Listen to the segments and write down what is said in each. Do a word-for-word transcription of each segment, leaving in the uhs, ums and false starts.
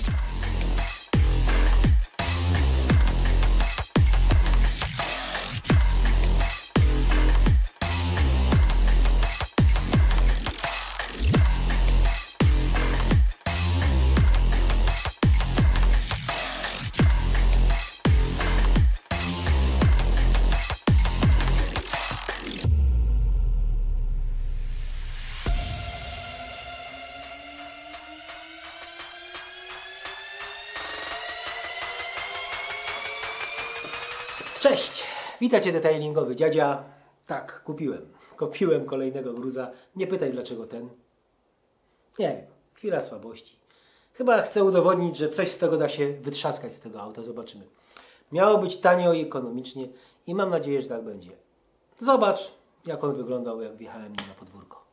Cześć! Witajcie, detailingowy dziadzia. Tak, kupiłem. Kupiłem kolejnego gruza. Nie pytaj dlaczego ten. Nie wiem, chwila słabości. Chyba chcę udowodnić, że coś z tego da się wytrzaskać z tego auta. Zobaczymy. Miało być tanio i ekonomicznie i mam nadzieję, że tak będzie. Zobacz, jak on wyglądał, jak wjechałem nim na podwórko.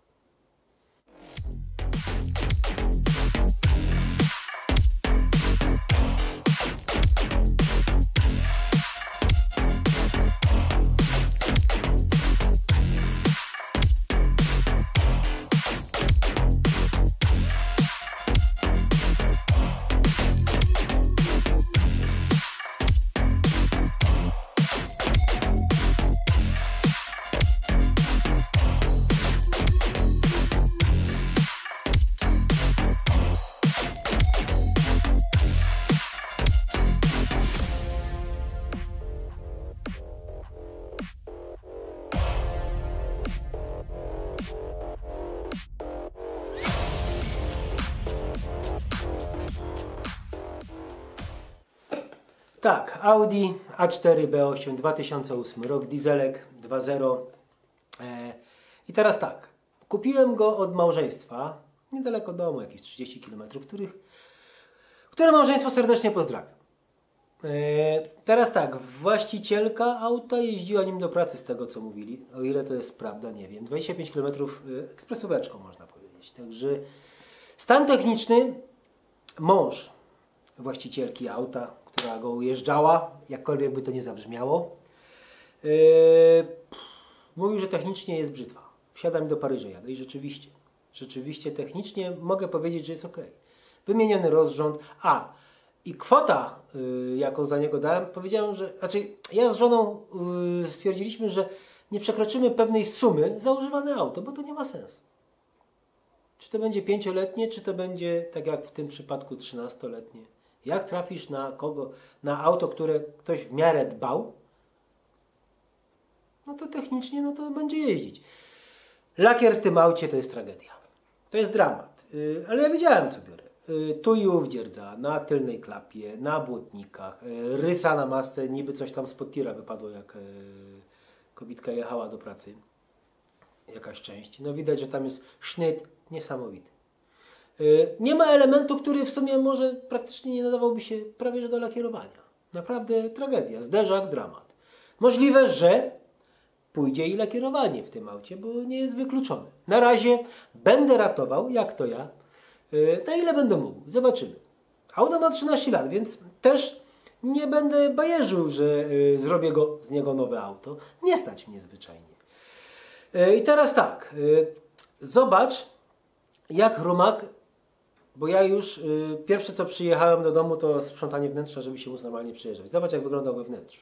Tak, Audi A cztery B osiem, dwa tysiące ósmy rok, dieselek dwa zero. E, I teraz tak, kupiłem go od małżeństwa, niedaleko domu, jakieś trzydzieści kilometrów, których, które małżeństwo serdecznie pozdrawiam. E, teraz tak, właścicielka auta jeździła nim do pracy z tego, co mówili, o ile to jest prawda, nie wiem, dwadzieścia pięć kilometrów e, ekspresóweczką, można powiedzieć. Także stan techniczny, mąż właścicielki auta, która go ujeżdżała, jakkolwiek by to nie zabrzmiało, yy, mówił, że technicznie jest brzytwa. Wsiadam do Paryża jadę i rzeczywiście, rzeczywiście technicznie mogę powiedzieć, że jest ok. Wymieniony rozrząd, a i kwota, yy, jaką za niego dałem, powiedziałem, że, znaczy ja z żoną yy, stwierdziliśmy, że nie przekroczymy pewnej sumy za używane auto, bo to nie ma sensu. Czy to będzie pięcioletnie, czy to będzie, tak jak w tym przypadku, trzynastoletnie. Jak trafisz na kogo, na auto, które ktoś w miarę dbał, no to technicznie no to będzie jeździć. Lakier w tym aucie to jest tragedia. To jest dramat. Yy, ale ja wiedziałem, co biorę. Yy, tu i ów dzierdza, na tylnej klapie, na błotnikach, yy, rysa na masce, niby coś tam spod tira wypadło, jak yy, kobitka jechała do pracy. Jakaś część. No widać, że tam jest sznyt niesamowity. Nie ma elementu, który w sumie może praktycznie nie nadawałby się prawie że do lakierowania. Naprawdę tragedia, zderzak, dramat. Możliwe, że pójdzie i lakierowanie w tym aucie, bo nie jest wykluczone. Na razie będę ratował, jak to ja, na ile będę mógł. Zobaczymy. Auto ma trzynaście lat, więc też nie będę bajerzył, że zrobię go, z niego nowe auto. Nie stać mnie zwyczajnie. I teraz tak, zobacz, jak rumak. Bo ja już y, pierwsze co przyjechałem do domu to sprzątanie wnętrza, żeby się móc normalnie przyjeżdżać. Zobacz jak wyglądał we wnętrzu.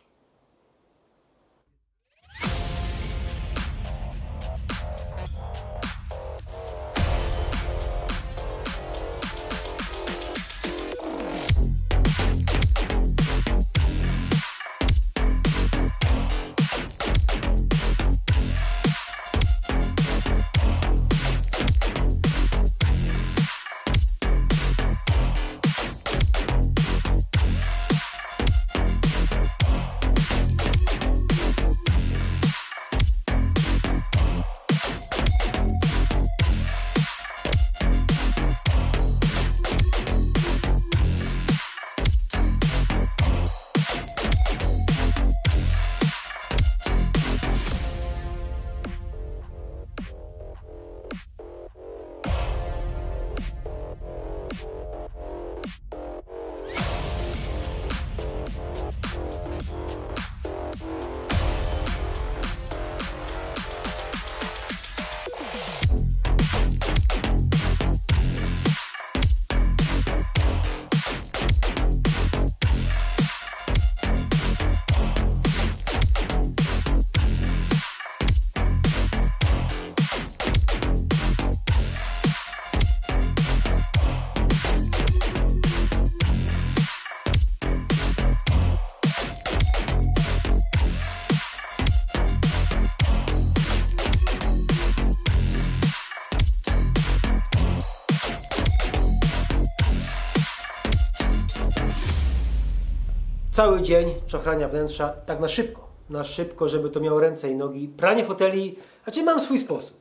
cały dzień czochrania wnętrza, tak na szybko. Na szybko, żeby to miało ręce i nogi. Pranie foteli, znaczy mam swój sposób.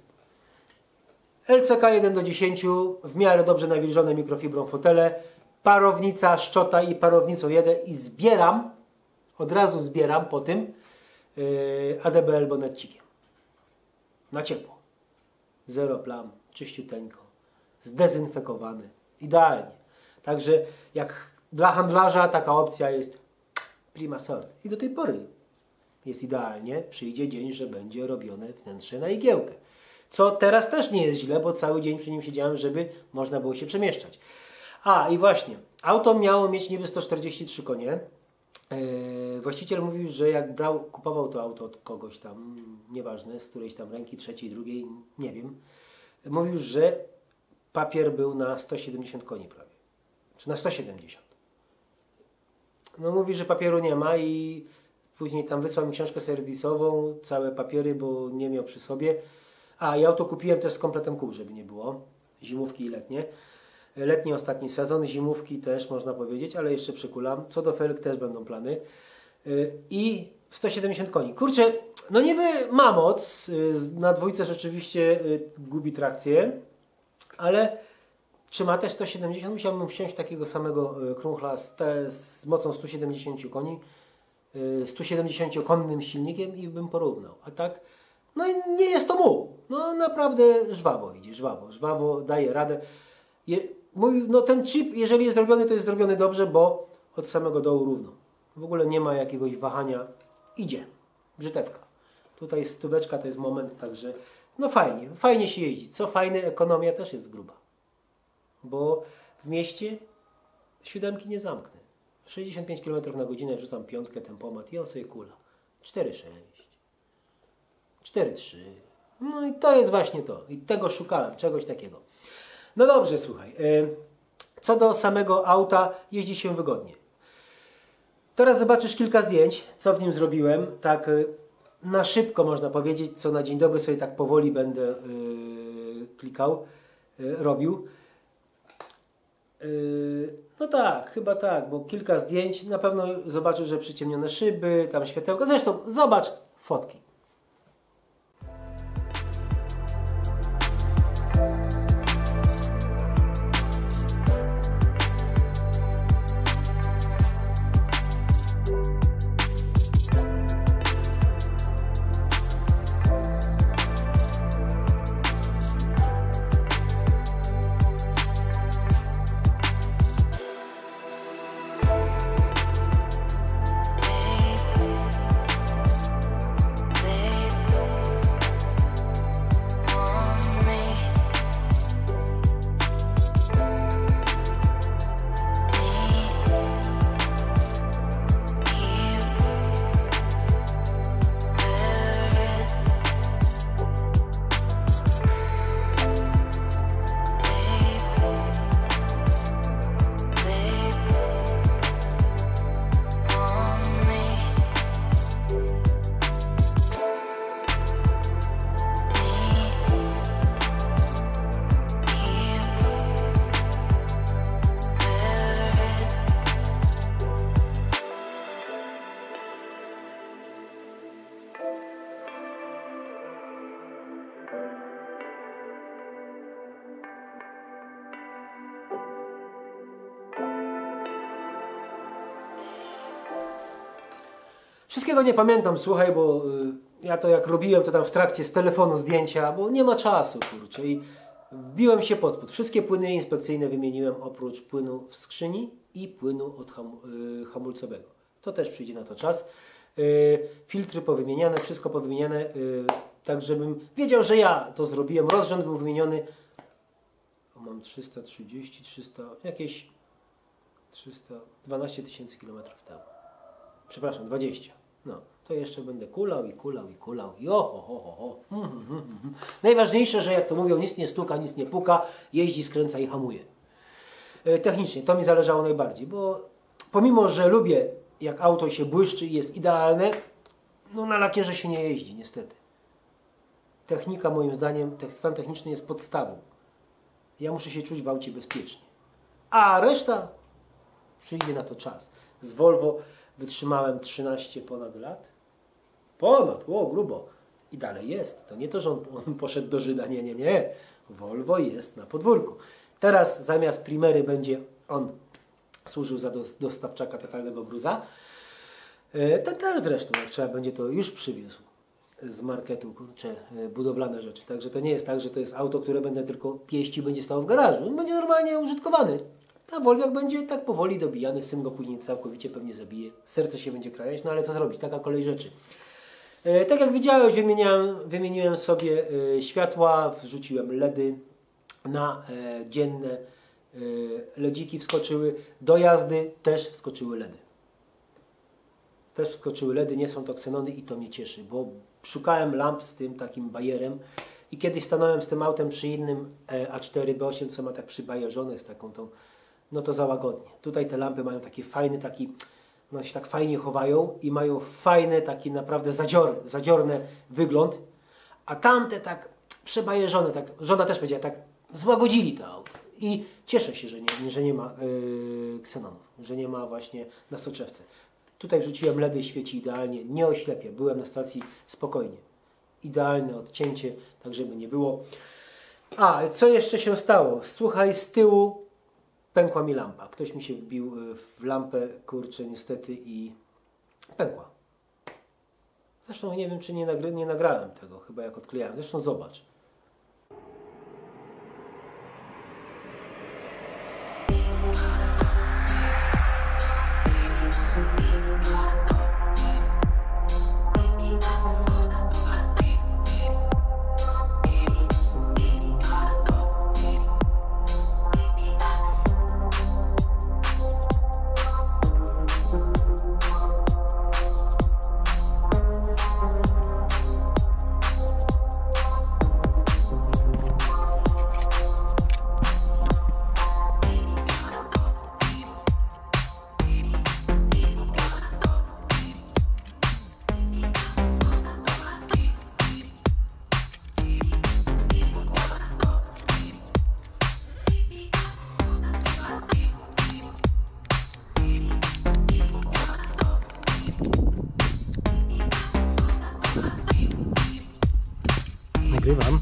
L C K jeden do dziesięciu, w miarę dobrze nawilżone mikrofibrą fotele, parownica, szczota i parownicą jedę i zbieram, od razu zbieram po tym yy, A D B L bonecikiem. Na ciepło. Zero plam, czyściuteńko, zdezynfekowany. Idealnie. Także jak dla handlarza taka opcja jest prima sort. I do tej pory jest idealnie. Przyjdzie dzień, że będzie robione wnętrze na igiełkę. Co teraz też nie jest źle, bo cały dzień przy nim siedziałem, żeby można było się przemieszczać. A i właśnie, auto miało mieć niby sto czterdzieści trzy konie. Yy, właściciel mówił, że jak brał, kupował to auto od kogoś tam, nieważne, z którejś tam ręki, trzeciej, drugiej, nie wiem. Mówił, że papier był na sto siedemdziesiąt koni prawie. Czy na sto siedemdziesiąt. No mówi, że papieru nie ma i później tam wysłał mi książkę serwisową, całe papiery, bo nie miał przy sobie. A, i auto kupiłem też z kompletem kół, żeby nie było. Zimówki i letnie. Letni ostatni sezon, zimówki też można powiedzieć, ale jeszcze przykulam. Co do felg też będą plany. I sto siedemdziesiąt koni. Kurczę, no niby ma moc. Na dwójce rzeczywiście gubi trakcję, ale czy ma też sto siedemdziesiąt? Musiałbym wsiąść takiego samego kruchla z, te, z mocą sto siedemdziesiąt koni, sto siedemdziesięciokonnym silnikiem i bym porównał. A tak, no nie jest to muł. No naprawdę żwawo idzie, żwawo, żwawo, daje radę. Je, mój, no ten chip, jeżeli jest zrobiony, to jest zrobiony dobrze, bo od samego dołu równo. W ogóle nie ma jakiegoś wahania. Idzie. Brzytewka. Tutaj stóweczka to jest moment, także no fajnie, fajnie się jeździ. Co fajne, ekonomia też jest gruba. Bo w mieście siódemki nie zamknę. sześćdziesiąt pięć kilometrów na godzinę wrzucam piątkę, tempomat i on sobie kula. cztery sześć. cztery trzy. No i to jest właśnie to. I tego szukałem, czegoś takiego. No dobrze, słuchaj. Co do samego auta, jeździ się wygodnie. Teraz zobaczysz kilka zdjęć, co w nim zrobiłem. Tak na szybko można powiedzieć, co na dzień dobry sobie tak powoli będę yy, klikał, yy, robił. Yy, no tak, chyba tak, bo kilka zdjęć. Na pewno zobaczysz, że przyciemnione szyby, tam światełka. Zresztą zobacz fotki. Wszystkiego nie pamiętam, słuchaj, bo y, ja to jak robiłem, to tam w trakcie z telefonu zdjęcia, bo nie ma czasu, kurczę. I wbiłem się pod spód. Wszystkie płyny inspekcyjne wymieniłem oprócz płynu w skrzyni i płynu od ham, y, hamulcowego. To też przyjdzie na to czas. Y, filtry powymieniane, wszystko powymieniane, y, tak żebym wiedział, że ja to zrobiłem. Rozrząd był wymieniony. O, mam trzysta trzydzieści, trzysta, jakieś trzysta dwanaście tysięcy kilometrów temu. Przepraszam, dwadzieścia. No, to jeszcze będę kulał i kulał i kulał i o, ho, ho, ho, ho. Mm, mm, mm, mm. Najważniejsze, że jak to mówią, nic nie stuka, nic nie puka, jeździ, skręca i hamuje. E, technicznie, to mi zależało najbardziej, bo pomimo, że lubię, jak auto się błyszczy i jest idealne, no na lakierze się nie jeździ, niestety. Technika, moim zdaniem, stan techniczny jest podstawą. Ja muszę się czuć w aucie bezpiecznie. A reszta przyjdzie na to czas. Z Volvo wytrzymałem trzynaście ponad lat. Ponad, o grubo. I dalej jest. To nie to, że on, on poszedł do Żyda, nie, nie, nie. Volvo jest na podwórku. Teraz zamiast Primery będzie on służył za dostawczaka totalnego gruza. Ten też zresztą, jak trzeba będzie, to już przywiózł z marketu, kurczę, budowlane rzeczy. Także to nie jest tak, że to jest auto, które będę tylko pieścił, będzie stało w garażu. On będzie normalnie użytkowany. A Volviak będzie tak powoli dobijany, syn go później całkowicie pewnie zabije. Serce się będzie krajać, no ale co zrobić, taka kolej rzeczy. E, tak jak widziałeś, wymieniałem, wymieniłem sobie e, światła, wrzuciłem ledy na e, dzienne, e, ledziki wskoczyły, do jazdy też wskoczyły ledy. Też wskoczyły ledy, nie są to ksenony i to mnie cieszy, bo szukałem lamp z tym takim bajerem i kiedyś stanąłem z tym autem przy innym e, A cztery B osiem, co ma tak przybajerzone z taką tą, no to za łagodnie. Tutaj te lampy mają taki fajny, taki, no się tak fajnie chowają i mają fajny, taki naprawdę zadzior, zadziorny wygląd, a tamte tak przebajerzone, tak, żona też powiedziała, tak złagodzili to auto. I cieszę się, że nie, że nie ma yy, ksenonów, że nie ma właśnie na soczewce. Tutaj wrzuciłem ledy, świeci idealnie, nie oślepia. Byłem na stacji spokojnie. Idealne odcięcie, tak żeby nie było. A, co jeszcze się stało? Słuchaj, z tyłu pękła mi lampa. Ktoś mi się wbił w lampę, kurczę, niestety i pękła. Zresztą nie wiem, czy nie, nagra nie nagrałem tego, chyba jak odklejałem. Zresztą zobacz. Nagrywam.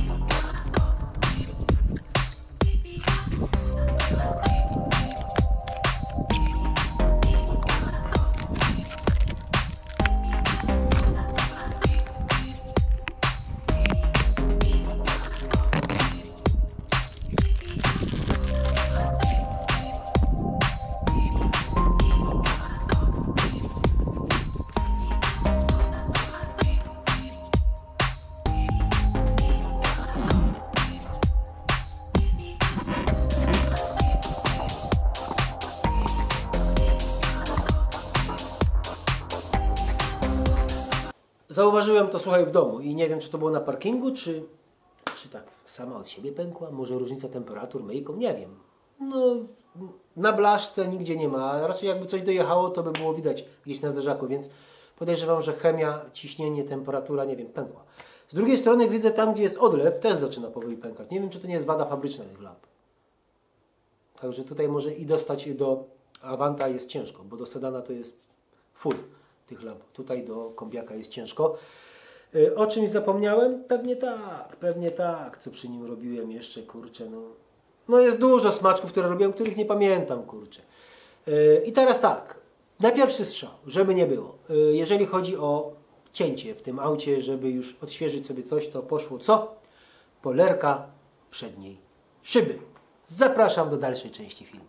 Zauważyłem to, słuchaj, w domu i nie wiem, czy to było na parkingu, czy, czy tak sama od siebie pękła. Może różnica temperatur, myjką, nie wiem. No, na blaszce nigdzie nie ma. Raczej jakby coś dojechało, to by było widać gdzieś na zderzaku, więc podejrzewam, że chemia, ciśnienie, temperatura, nie wiem, pękła. Z drugiej strony widzę tam, gdzie jest odlew, też zaczyna powoli pękać. Nie wiem, czy to nie jest wada fabryczna tych lamp. Także tutaj może i dostać do Avanta jest ciężko, bo do sedana to jest full tych lamp. Tutaj do kombiaka jest ciężko. Yy, o czymś zapomniałem? Pewnie tak, pewnie tak, co przy nim robiłem jeszcze, kurczę, no. No jest dużo smaczków, które robiłem, których nie pamiętam, kurczę. Yy, I teraz tak, najpierwszy strzał, żeby nie było. Yy, jeżeli chodzi o cięcie w tym aucie, żeby już odświeżyć sobie coś, to poszło co? Polerka przedniej szyby. Zapraszam do dalszej części filmu.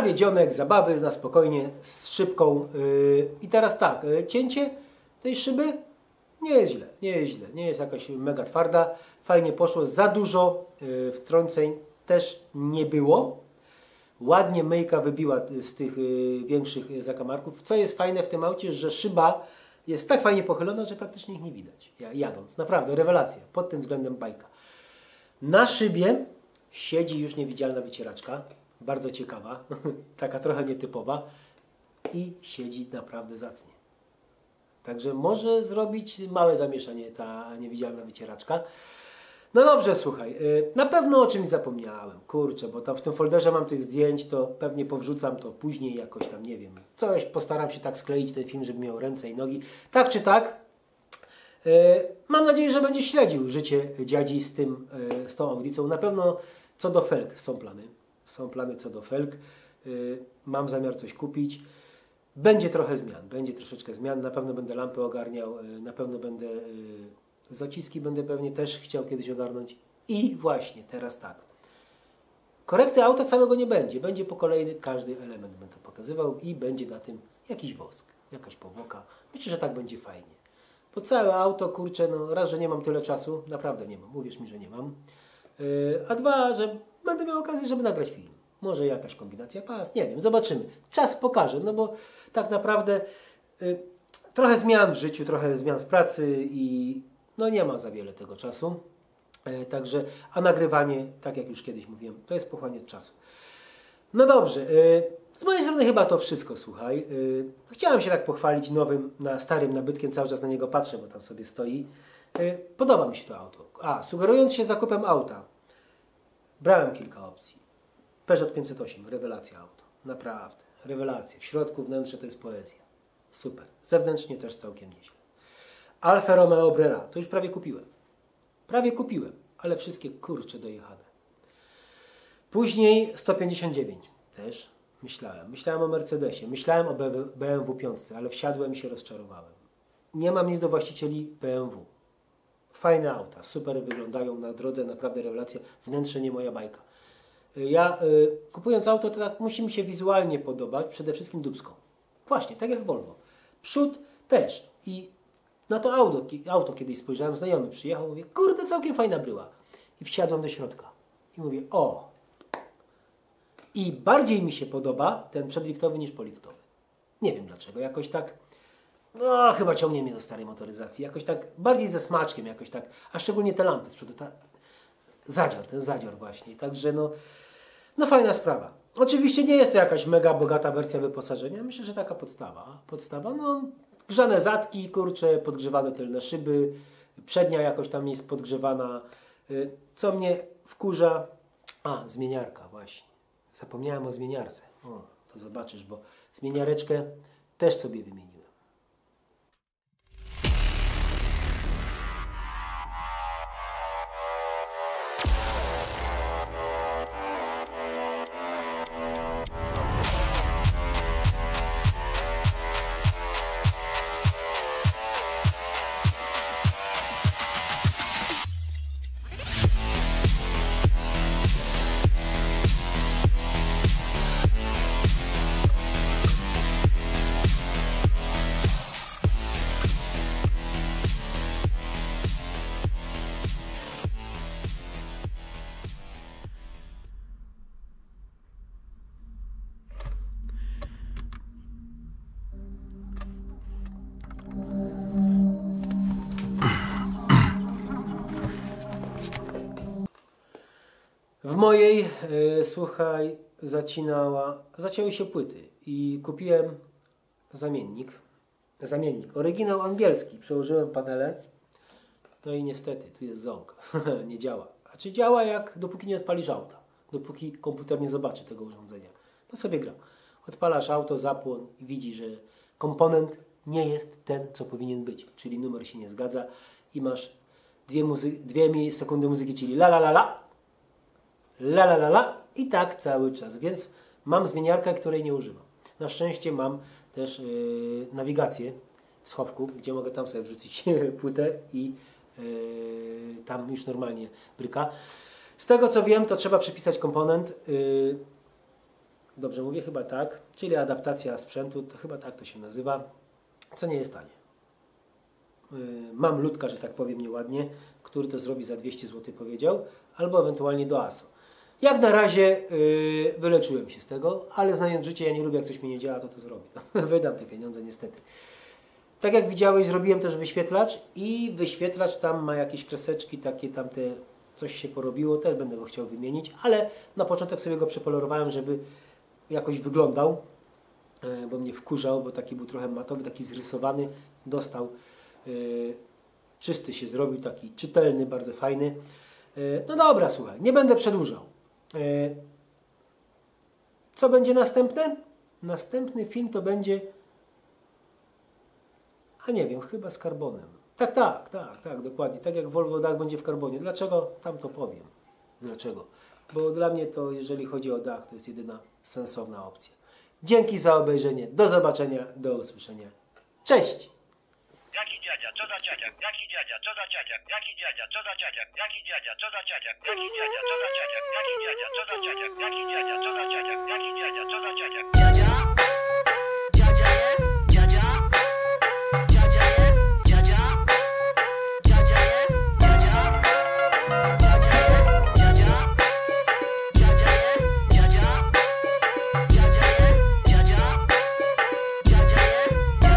nawiedzionek, zabawy na spokojnie, z szybką. Yy, I teraz tak, yy, cięcie tej szyby nie jest źle, nie jest źle, nie jest jakaś mega twarda, fajnie poszło, za dużo yy, wtrąceń też nie było. Ładnie myjka wybiła z tych yy, większych zakamarków. Co jest fajne w tym aucie, że szyba jest tak fajnie pochylona, że praktycznie ich nie widać jadąc. Naprawdę, rewelacja, pod tym względem bajka. Na szybie siedzi już niewidzialna wycieraczka, bardzo ciekawa, taka trochę nietypowa i siedzi naprawdę zacnie. Także może zrobić małe zamieszanie ta niewidzialna wycieraczka. No dobrze, słuchaj, na pewno o czymś zapomniałem, kurczę, bo tam w tym folderze mam tych zdjęć, to pewnie powrzucam to później jakoś tam, nie wiem, coś postaram się tak skleić ten film, żeby miał ręce i nogi. Tak czy tak, mam nadzieję, że będziesz śledził życie dziadzi z, tym, z tą audycją. Na pewno co do felg są plany, są plany co do felg, mam zamiar coś kupić. Będzie trochę zmian, będzie troszeczkę zmian, na pewno będę lampy ogarniał, na pewno będę zaciski będę pewnie też chciał kiedyś ogarnąć. I właśnie, teraz tak. Korekty auta całego nie będzie. Będzie po kolei każdy element będę pokazywał i będzie na tym jakiś wosk, jakaś powłoka. Myślę, że tak będzie fajnie. Bo całe auto, kurczę, no raz, że nie mam tyle czasu, naprawdę nie mam, uwierz mi, że nie mam. Yy, a dwa, że będę miał okazję, żeby nagrać film. Może jakaś kombinacja pas, nie wiem, zobaczymy. Czas pokaże, no bo tak naprawdę yy, trochę zmian w życiu, trochę zmian w pracy i no nie ma za wiele tego czasu. Yy, także, a nagrywanie, tak jak już kiedyś mówiłem, to jest pochłaniać czasu. No dobrze, yy, z mojej strony chyba to wszystko, słuchaj. Yy, chciałem się tak pochwalić nowym, na starym nabytkiem, cały czas na niego patrzę, bo tam sobie stoi. Yy, podoba mi się to auto. A, sugerując się zakupem auta, brałem kilka opcji. Peugeot pięćset osiem, rewelacja auto. Naprawdę, rewelacja. W środku, wnętrze to jest poezja. Super. Zewnętrznie też całkiem nieźle. Alfa Romeo Brera, to już prawie kupiłem. Prawie kupiłem, ale wszystkie kurcze dojechane. Później sto pięćdziesiąt dziewięć, też myślałem. Myślałem o Mercedesie, myślałem o B M W pięć, ale wsiadłem i się rozczarowałem. Nie mam nic do właścicieli B M W. Fajne auta, super wyglądają na drodze, naprawdę rewelacja. Wnętrze nie moja bajka. Ja y, kupując auto, to tak musi mi się wizualnie podobać, przede wszystkim dupską. Właśnie, tak jak Volvo. Przód też. I na to auto, auto kiedyś spojrzałem, znajomy przyjechał, mówię, kurde, całkiem fajna bryła. I wsiadłem do środka. I mówię, o. I bardziej mi się podoba ten przedliftowy niż poliftowy. Nie wiem dlaczego, jakoś tak, no chyba ciągnie mnie do starej motoryzacji. Jakoś tak, bardziej ze smaczkiem, jakoś tak, a szczególnie te lampy z przodu, ta, zadzior, ten zadzior właśnie. Także no, no fajna sprawa. Oczywiście nie jest to jakaś mega bogata wersja wyposażenia. Myślę, że taka podstawa. Podstawa, no grzane zadki, kurcze, podgrzewane tylne szyby. Przednia jakoś tam jest podgrzewana. Co mnie wkurza? A, zmieniarka właśnie. Zapomniałem o zmieniarce. O, to zobaczysz, bo zmieniareczkę też sobie wymieniłem. W mojej, yy, słuchaj, zacinała, zacięły się płyty i kupiłem zamiennik. Zamiennik, oryginał angielski. Przełożyłem panele. No i niestety, tu jest ząg. Nie działa. A czy działa jak, dopóki nie odpalisz auta. Dopóki komputer nie zobaczy tego urządzenia. To sobie gra. Odpalasz auto, zapłon i widzi, że komponent nie jest ten, co powinien być. Czyli numer się nie zgadza i masz dwie, muzy- dwie sekundy muzyki, czyli la la la la. La la la la i tak cały czas, więc mam zmieniarkę, której nie używam. Na szczęście mam też yy, nawigację w schowku, gdzie mogę tam sobie wrzucić płytę i yy, tam już normalnie bryka. Z tego co wiem, to trzeba przepisać komponent. Yy, Dobrze mówię? Chyba tak. Czyli adaptacja sprzętu, to chyba tak to się nazywa, co nie jest tanie. Yy, mam ludka, że tak powiem nieładnie, który to zrobi za dwieście złotych powiedział, albo ewentualnie do A S O. Jak na razie yy, wyleczyłem się z tego, ale znając życie, ja nie lubię, jak coś mi nie działa, to to zrobię. Wydam te pieniądze niestety. Tak jak widziałeś, zrobiłem też wyświetlacz i wyświetlacz tam ma jakieś kreseczki, takie tamte, coś się porobiło, też będę go chciał wymienić, ale na początek sobie go przepolerowałem, żeby jakoś wyglądał, yy, bo mnie wkurzał, bo taki był trochę matowy, taki zrysowany, dostał, yy, czysty się zrobił, taki czytelny, bardzo fajny. Yy, no dobra, słuchaj, nie będę przedłużał. Yy, co będzie następne? Następny film to będzie, a nie wiem, chyba z karbonem. Tak, tak, tak, tak, dokładnie. Tak jak Volvo dach będzie w karbonie. Dlaczego? Tam to powiem. Dlaczego? Bo dla mnie to, jeżeli chodzi o dach, to jest jedyna sensowna opcja. Dzięki za obejrzenie. Do zobaczenia, do usłyszenia. Cześć! Jaki dziadzia, co za dziadziak, jaki dziadzia, co za dziadziak, jaki dziadzia, co za dziadziak, jaki dziadzia, co za dziadziak, jaki dziadzia, co za dziadziak, jaki dziadzia, co za dziadziak, jaki dziadzia, co za dziadziak, jaki dziadzia, co za dziadziak. Dziadzia? Dziadzia jest? Dziadzia? Dziadzia jest? Dziadzia? Dziadzia jest? Dziadzia? Dziadzia jest? Dziadzia? Dziadzia jest? Dziadzia? Dziadzia jest? Dziadzia? Dziadzia jest?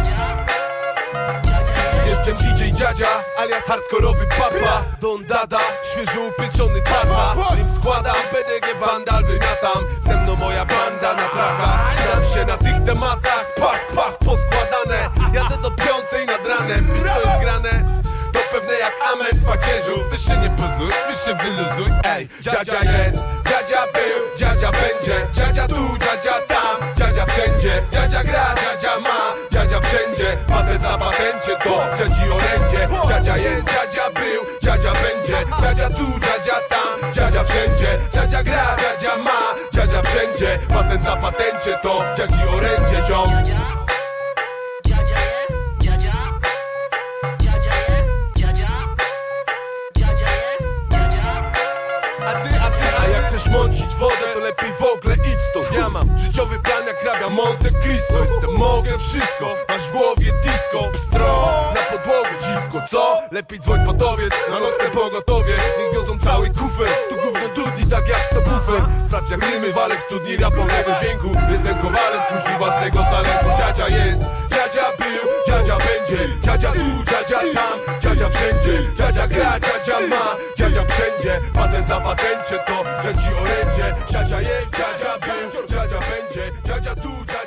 Dziadzia? Jestem D J Dziadzia, alias hardkorowy papa. Don Dada, świeżo upieczony tata. Rym składam, P D G Vandal wymiatam. Ze mną moja banda na trakach. Znam się na tych tematach, pach, pach, poskładane. Jadę do piątej nad ranem, wiesz co jest grane? To pewne jak amen w pacierzu. Wy się nie pozuj, wy się wyluzuj. Ej, dziadzia jest, dziadzia był, dziadzia będzie. Dziadzia tu, dziadzia tam, dziadzia wszędzie. Dziadzia gra, dziadzia ma, dziadzia wszędzie. Patent na patencie to dziadzi orędzie. Dziadzia jest, dziadzia był, dziadzia będzie. Dziadzia tu, dziadzia tam, dziadzia wszędzie. Dziadzia gra, dziadzia ma, dziadzia wszędzie. Patent na patencie to dziadzi orędzie, ziom. Dziadzia? Dziadzia jest? Dziadzia? Dziadzia jest? Dziadzia? Dziadzia jest? Dziadzia? A ty, a ty, a jak chcesz mącić wodę, to lepiej w ogóle idź stąd. Ja mam życiowy plan jak hrabia Monte Cristo. Jestem, mogę wszystko, masz w głowie disco. Pstro, na podłogę dziwko, co? Lepiej dzwoń podowiec, na nocne pogotowie. Niech wiozą cały kufer, tu gówno dudni tak jak subwoofer. Sprawdź jak rymy walę w studni rapowego dźwięku. Jestem kowalem, próżni własnego talentu. Dziadzia jest, dziadzia był, dziadzia będzie. Dziadzia tu, dziadzia tam, dziadzia wszędzie. Dziadzia gra, dziadzia ma, dziadzia wszędzie. Patent na patencie to dziadzi orędzie. Dziadzia jest, dziadzia był, dziadzia będzie. Dziadzia tu, dziadzia